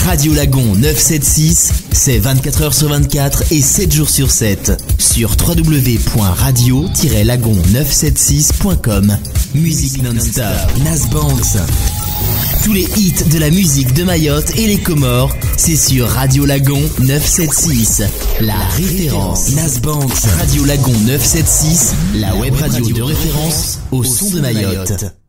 Radio Lagon 976, c'est 24 heures sur 24 et 7 jours sur 7. Sur www.radio-lagon976.com. Musique non-stop, Nasbanks. Tous les hits de la musique de Mayotte et les Comores, c'est sur Radio Lagon 976. La référence Nasbanks. Radio Lagon 976, la web radio de référence au son de Mayotte.